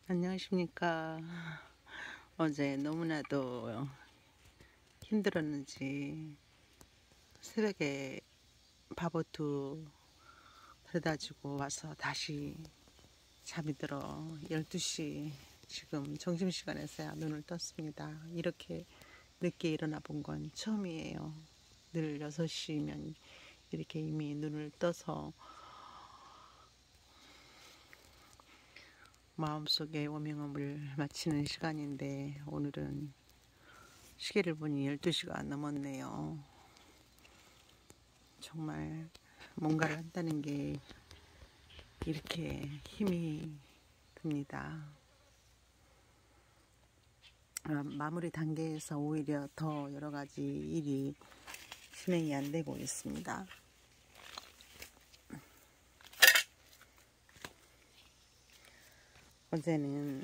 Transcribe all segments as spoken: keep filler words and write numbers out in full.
안녕하십니까. 어제 너무나도 힘들었는지 새벽에 밥어투 데려다 주고 와서 다시 잠이 들어 열두 시 지금 점심시간에서야 눈을 떴습니다. 이렇게 늦게 일어나 본 건 처음이에요. 늘 여섯 시면 이렇게 이미 눈을 떠서 마음속에 워밍업을 마치는 시간인데, 오늘은 시계를 보니 열두 시가 넘었네요. 정말 뭔가를 한다는 게 이렇게 힘이 듭니다. 아, 마무리 단계에서 오히려 더 여러 가지 일이 진행이 안 되고 있습니다. 어제는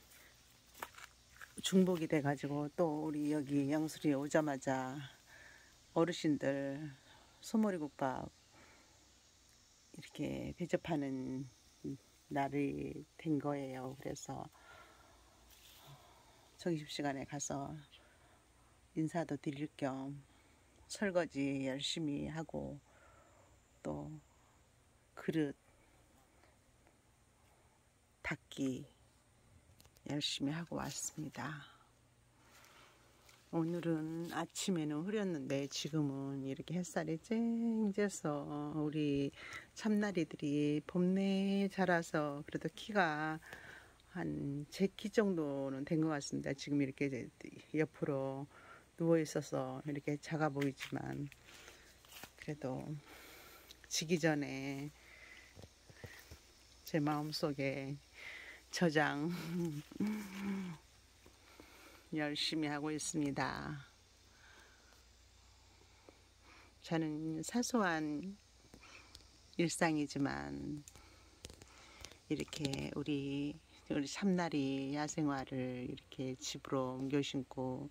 중복이 돼가지고 또 우리 여기 영수리에 오자마자 어르신들 소머리국밥 이렇게 대접하는 날이 된 거예요. 그래서 점심시간에 가서 인사도 드릴 겸 설거지 열심히 하고 또 그릇 닦기 열심히 하고 왔습니다. 오늘은 아침에는 흐렸는데 지금은 이렇게 햇살이 쨍쨍해서 우리 참나리들이 봄내에 자라서 그래도 키가 한 제 키 정도는 된 것 같습니다. 지금 이렇게 옆으로 누워 있어서 이렇게 작아 보이지만 그래도 지기 전에 제 마음속에 저장 열심히 하고 있습니다. 저는 사소한 일상이지만 이렇게 우리 우리 참나리 야생화를 이렇게 집으로 옮겨 신고,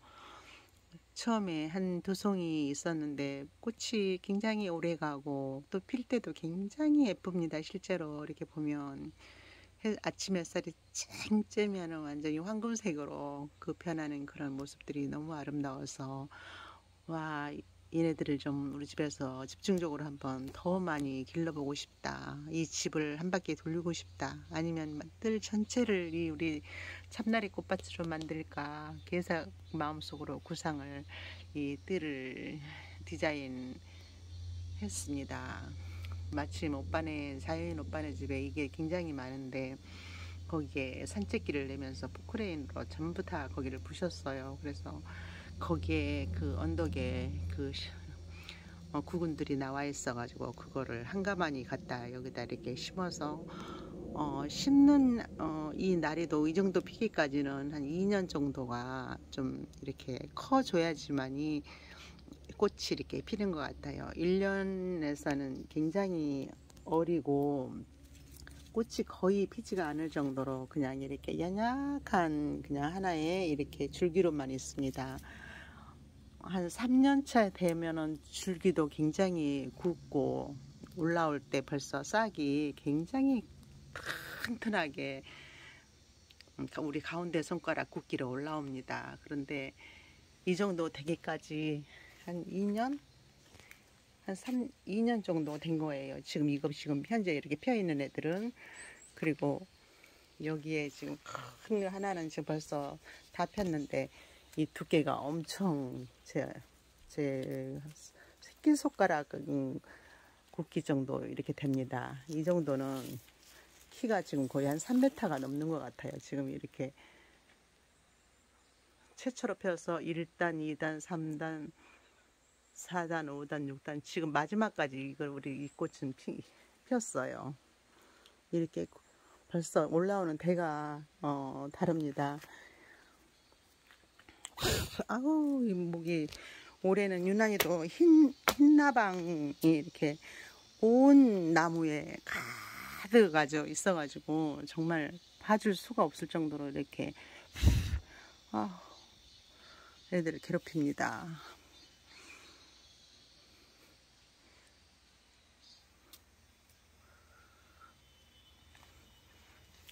처음에 한 두 송이 있었는데 꽃이 굉장히 오래 가고 또 필 때도 굉장히 예쁩니다. 실제로 이렇게 보면 아침 햇살이 쨍쨍하면 완전히 황금색으로 그 변하는 그런 모습들이 너무 아름다워서, 와, 얘네들을 좀 우리 집에서 집중적으로 한번 더 많이 길러보고 싶다. 이 집을 한 바퀴 돌리고 싶다. 아니면 뜰 전체를 이 우리 참나리 꽃밭으로 만들까. 계속 마음속으로 구상을, 이 뜰을 디자인 했습니다. 마침 오빠네, 자연인 오빠네 집에 이게 굉장히 많은데 거기에 산책길을 내면서 포크레인으로 전부 다 거기를 부셨어요. 그래서 거기에 그 언덕에 그 어, 구근들이 나와 있어 가지고 그거를 한가마니 갖다 여기다 이렇게 심어서 어, 심는 어, 이 나리도 이 정도 피기까지는 한 이 년 정도가 좀 이렇게 커줘야지만이 꽃이 이렇게 피는 것 같아요. 일 년에서는 굉장히 어리고 꽃이 거의 피지가 않을 정도로 그냥 이렇게 연약한 그냥 하나의 이렇게 줄기로만 있습니다. 한 삼 년 차 되면은 줄기도 굉장히 굵고 올라올 때 벌써 싹이 굉장히 튼튼하게 우리 가운데 손가락 굵기로 올라옵니다. 그런데 이 정도 되기까지 한 이 년? 한 삼, 이 년 정도 된 거예요. 지금 이거 지금 현재 이렇게 펴 있는 애들은. 그리고 여기에 지금 큰 하나는 지금 벌써 다 폈는데 이 두께가 엄청 제, 제 새끼손가락 굵기 정도 이렇게 됩니다. 이 정도는 키가 지금 거의 한 삼 미터가 넘는 것 같아요. 지금 이렇게 최초로 펴서 일 단, 이 단, 삼 단, 사 단, 오 단, 육 단, 지금 마지막까지 이걸 우리 이 꽃은 피, 폈어요. 이렇게 벌써 올라오는 대가 어, 다릅니다. 아우, 이 목이 올해는 유난히도 흰, 흰나방이 이렇게 온 나무에 가득 가져 있어가지고 정말 봐줄 수가 없을 정도로 이렇게 아, 애들을 괴롭힙니다.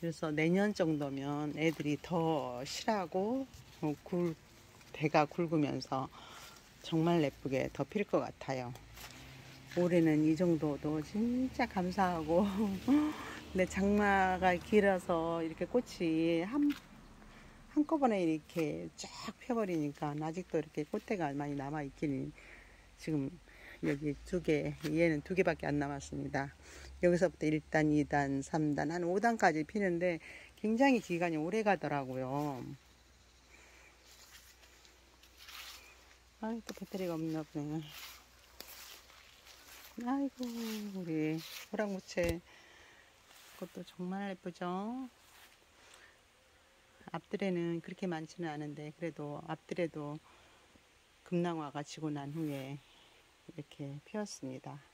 그래서 내년 정도면 애들이 더 실하고 어, 굴, 대가 굵으면서 정말 예쁘게 더 필 것 같아요. 올해는 이 정도도 진짜 감사하고 근데 장마가 길어서 이렇게 꽃이 한, 한꺼번에 이렇게 쫙 펴버리니까 아직도 이렇게 꽃대가 많이 남아있긴 지금 여기 두 개, 얘는 두 개밖에 안 남았습니다. 여기서부터 일 단, 이 단, 삼 단, 한 오 단까지 피는데 굉장히 기간이 오래 가더라고요. 아이, 또 배터리가 없나 보네. 아이고, 우리 호랑무채 그것도 정말 예쁘죠? 앞들에는 그렇게 많지는 않은데 그래도 앞들에도 금낭화가 지고 난 후에 이렇게 피었습니다.